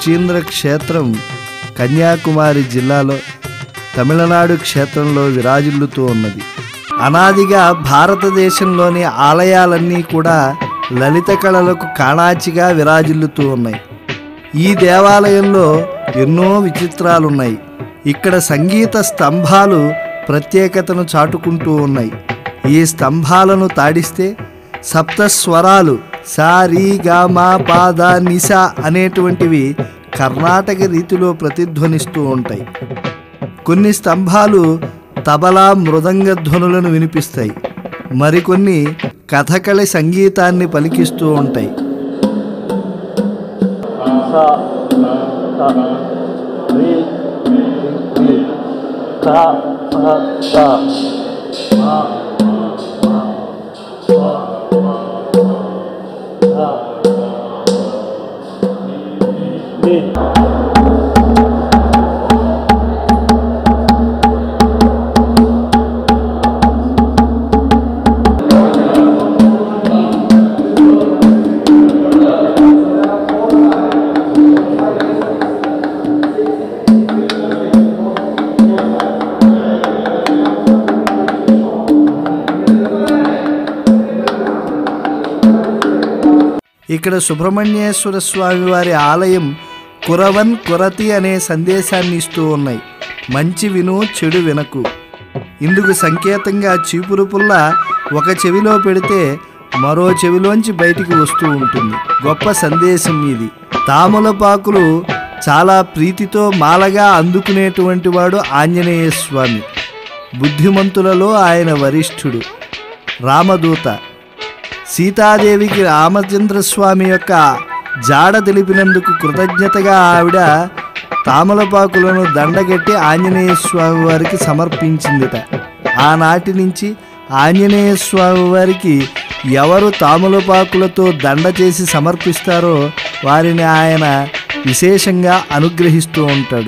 సుచీంద్ర క్షేత్రం కన్యాకుమారి జిల్లాలో తమిళనాడు క్షేత్రంలో విరాజిల్లుతూ ఉన్నది. అనాదిగా భారతదేశంలోని ఆలయాలన్నీ కూడా లలిత కళలకు కాణాచిగా విరాజిల్లుతూ ఉన్నాయి. ఈ దేవాలయంలో ఎన్నో విచిత్రాలున్నాయి. ఇక్కడ సంగీత స్తంభాలు ప్రత్యేకతను చాటుకుంటూ ఉన్నాయి. ఈ స్తంభాలను తాడిస్తే సప్తస్వరాలు సా రీ గా మా పా దా ని సా అనేటువంటివి కర్ణాటక రీతిలో ప్రతిధ్వనిస్తూ ఉంటాయి. కొన్ని స్తంభాలు తబలా మృదంగ ధ్వనులను వినిపిస్తాయి. మరికొన్ని కథకళి సంగీతాన్ని పలికిస్తూ ఉంటాయి. ఇక్కడ సుబ్రహ్మణ్యేశ్వర స్వామి వారి ఆలయం కురవన్ కురతి అనే సందేశాన్ని ఇస్తూ ఉన్నాయి. మంచి విను చెడు వినకు. ఇందుకు సంకేతంగా చీపురు పుల్ల ఒక చెవిలో పెడితే మరో చెవిలోంచి బయటికి వస్తూ ఉంటుంది. గొప్ప సందేశం ఇది. తామలపాకులు చాలా ప్రీతితో మాలగా అందుకునేటువంటి వాడు ఆంజనేయ స్వామి. బుద్ధిమంతులలో ఆయన వరిష్ఠుడు, రామదూత. సీతాదేవికి రామచంద్రస్వామి యొక్క జాడ తెలిపినందుకు కృతజ్ఞతగా ఆవిడ తామలపాకులను దండగట్టి ఆంజనేయ స్వామి వారికి సమర్పించిందిట. ఆనాటి నుంచి ఆంజనేయ స్వామి వారికి ఎవరు తామలపాకులతో దండ చేసి సమర్పిస్తారో వారిని ఆయన విశేషంగా అనుగ్రహిస్తూ ఉంటాడు.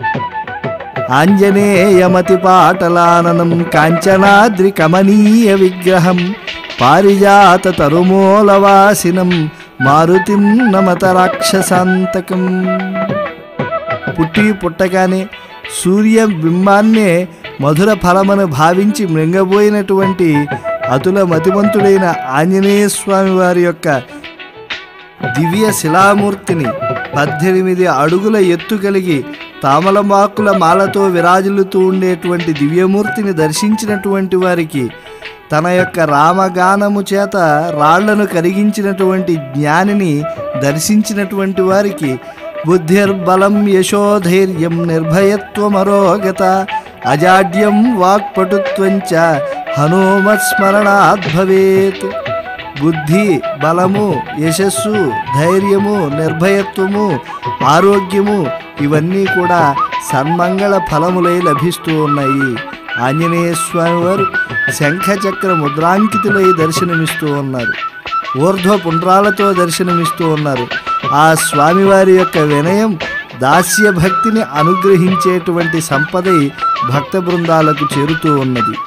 ఆంజనేయమతి పాటలాననం కాంచనాద్రి కమనీయ విగ్రహం పారిజాత తరుమూలవాసినం మారుతిం నమత రాక్షసాంతకం. పుట్టి పుట్టగానే సూర్యబింబాన్నే మధుర ఫలమను భావించి మృంగబోయినటువంటి అతుల మతిమంతుడైన ఆంజనేయ స్వామి వారి యొక్క దివ్య శిలామూర్తిని 18 అడుగుల ఎత్తు కలిగి తామలపాకుల మాలతో విరాజిల్లుతూ ఉండేటువంటి దివ్యమూర్తిని దర్శించినటువంటి వారికి తన యొక్క రామగానము చేత రాళ్లను కరిగించినటువంటి జ్ఞానిని దర్శించినటువంటి వారికి బుద్ధిర్బలం యశోధైర్యం నిర్భయత్వమరోగత అజాడ్యం వాక్పటుత్వంచ హనుమత్స్మరణాత్ భవేత్. బుద్ధి, బలము, యశస్సు, ధైర్యము, నిర్భయత్వము, ఆరోగ్యము ఇవన్నీ కూడా సన్మంగళ ఫలములై లభిస్తూ ఉన్నాయి. ఆంజనేయ స్వామి వారు శంఖచక్ర ముద్రాంకితులై దర్శనమిస్తూ ఉన్నారు. ఊర్ధ్వ పుండ్రాలతో దర్శనమిస్తూ ఉన్నారు. ఆ స్వామివారి యొక్క వినయం దాస్య భక్తిని అనుగ్రహించేటువంటి సంపదై భక్త బృందాలకు చేరుతూ ఉన్నది.